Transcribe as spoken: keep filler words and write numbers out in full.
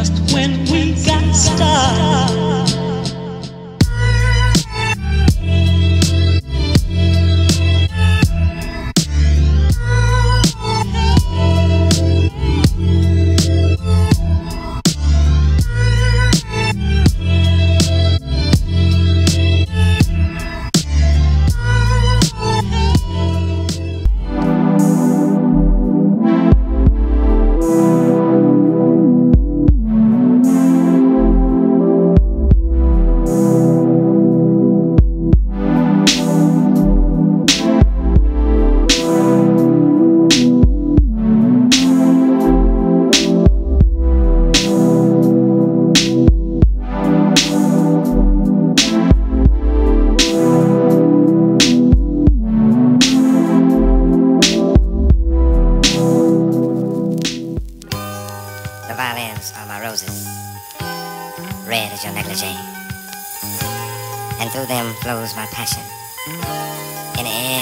just when we got started. The violins are my roses, red as your negligee, and through them flows my passion in